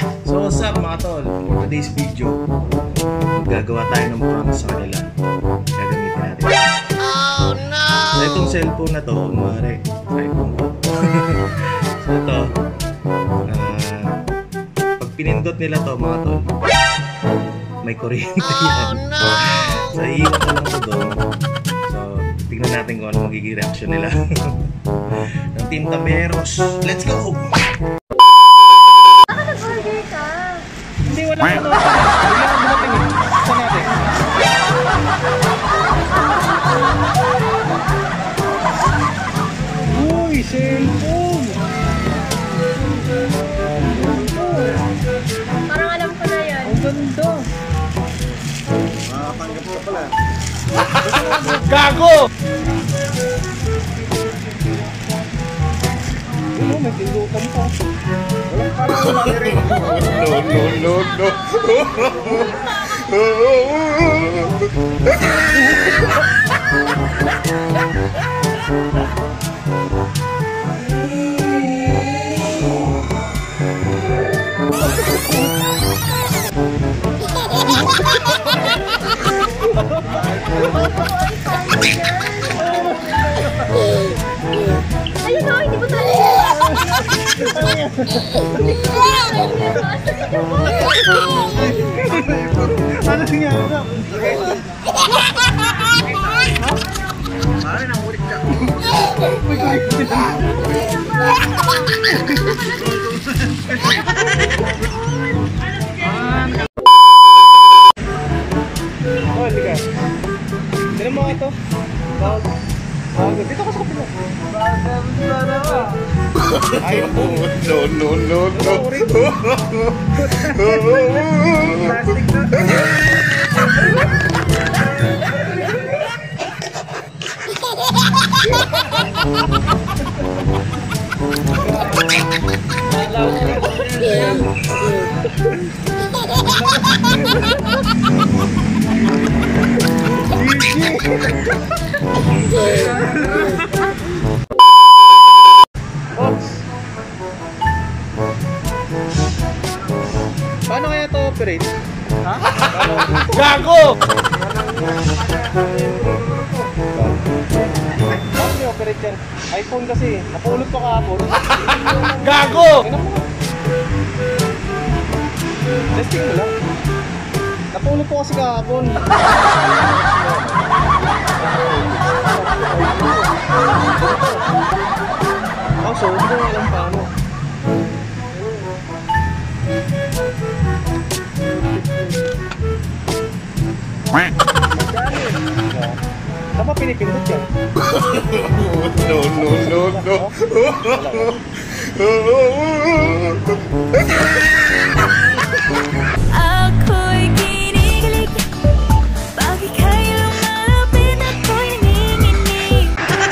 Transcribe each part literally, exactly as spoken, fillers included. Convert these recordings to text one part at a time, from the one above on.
So what's up mga tol? For today's video, gagawa tayo ng prank sa kanila. Gagamitin natin. Oh no! So itong cellphone na to, kumari, iPhone to. So ito, uh, pag pinindot nila to mga tol, may kuryente yan. Oh no! So iiwan ko lang to doon. So tignan natin kung ano magiging reaction nila. Ng Team Taberos. Let's go! Hindi, wala ka naman. Bigla ka dumating eh. Saan natin? Uy, cellphone! Parang alam ko na yan. Ang ganda! Makapanggap ka pala. Gago! Ano, may pindutan pa. Walang pala ko lang rin. No, no, no, Ayun na, hindi mo tayo. Ano nangyari na? Pare, nangulit ka. Oh, halika. Tignan mo nga ito. Bawag. Bawag. Dito ka sa kapila. Ay, No, no, no, no. Plastic na. paano kaya ito operate? Ha? Gago! Paano i-operate yan? iPhone kasi. Napulot ko kahapon. Gago! Testing mo lang. Napulot ko kasi kahapon. Oh, so hindi ko alam paano. Saan ba pinipindot yan? No, no, no, no. Ako'y kinikilig, bakit kayo lumalapit ako'y nanginginig?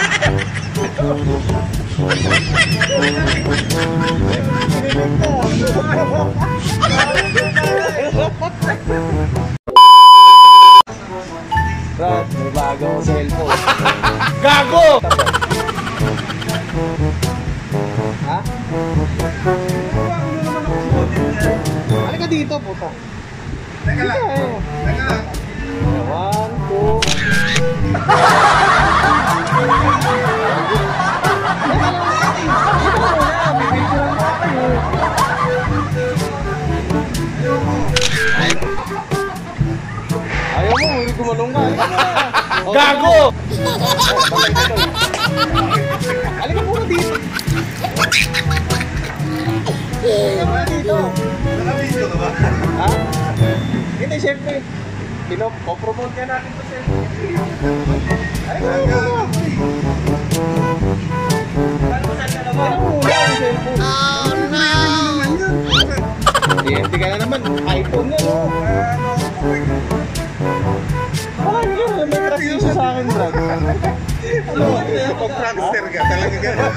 Brad, may bagong cellphone. Gago! Ha? Halika dito, puta. Teka lang. Teka lang. One, two. Ayaw mo, hindi gumanong ka. Gago! Halika muna dito. Halika muna dito. Naka-video ka ba? Ha? Hindi, syempre. Pinopromote ka natin ito, syempre. Halika muna. Ano muna ang cellphone? Oh, no! Hindi ka na naman. iPhone yan, oh. Wala yun. May crush yun sa akin, Brad. Ano? Pag prankster ka, talaga gano'n.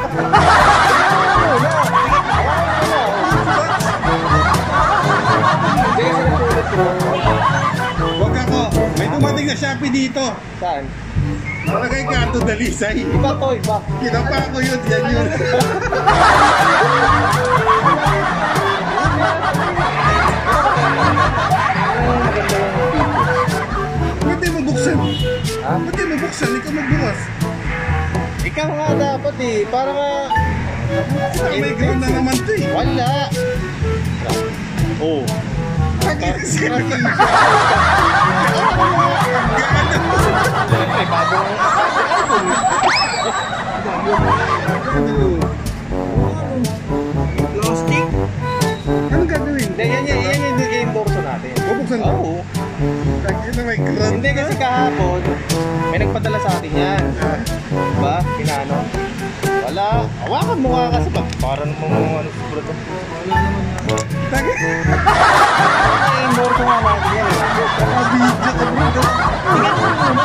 Huwag ako. May dumating na Shopee dito. Saan? Malagay ka ito dalisay. Iba to, iba. Kinapa ko yun, yan yun. Ikaw nga dapat eh, para nga... May ground na naman to eh. Wala. Oh. Pag-iisip. Siyempre, bago ang iPhone. Plastic. Anong gagawin? Hindi, yan yan, yan yung i-endorso natin. Bubuksan mo? Oo. Bakit na may ground? Hindi kasi kahapon, may nagpadala sa atin yan. Diba? Kinano? Wala. Hawakan mo nga kasi pag para naman mo ano siguro to. Wala naman nga. Bakit? I-endorso nga natin yan. Nakabidyo ka bro. Tingnan mo muna.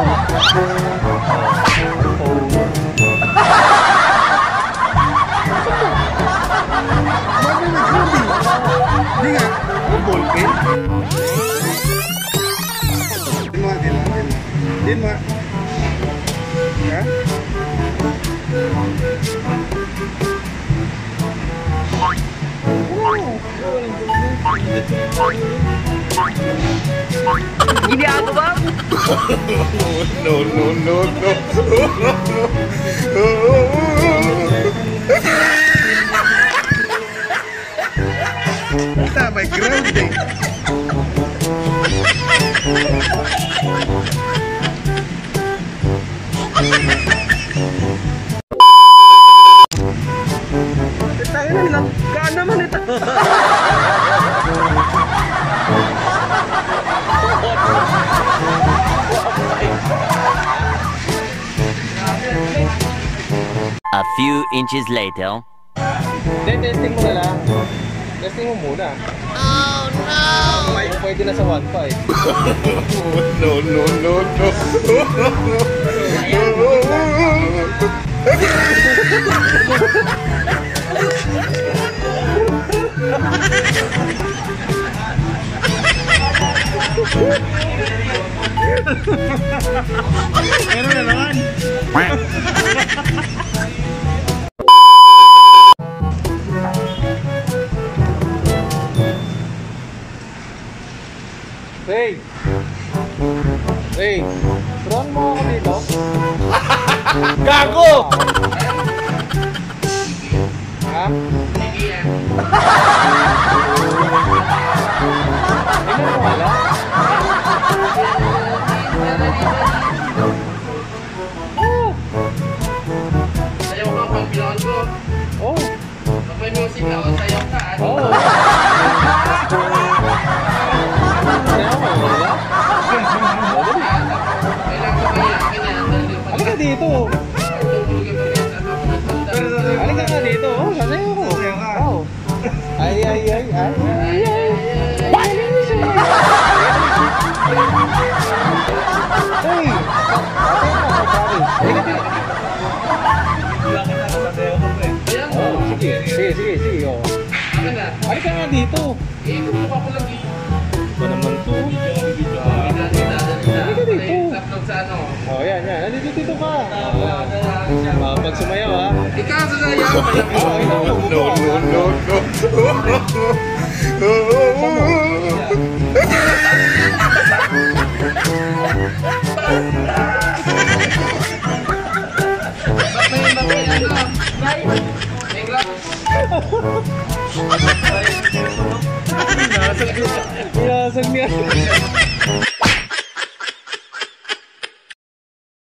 Bakit may ground eh? Hindi nga. Ballpen? Din mo, din mo, din mo. Din mo. Ha? No, no, no, no. Basta may ground eh. Tayo na lang. Kaan naman ito. A few inches later. Hindi, testing mo na lang. Testing mo muna. Oh no! May pwede na sa one point five. No, no, no, no. Meron na naman. Hey! Hey! Turuan mo ako dito. Gago! Ha? Hindi mo wala? Sayaw ka pag bilangan ko. Oh! Pag may music ako, sayaw ka. Oh! Sayaw mo, wala? Kailangan ko kaya kanya. Halika dito! Halika nga dito! Oh, sasayaw ko! Sasayaw ka? Oh! Ay, ay, ay, ay! Ay, ay! Hey! Halika dito! Oh, sige, sige, sige, sige, oh. Halika nga dito! Eh, kumuha ko lang eh. Ba naman to? Halika dito. Tatlog sa ano. Oh, yan, yan. Nandito dito ka. Ah, pag sumayaw, ha? Ikaw sa sayaw. Oh, ikaw mo. No, no, no, May glass. Pinasag niya.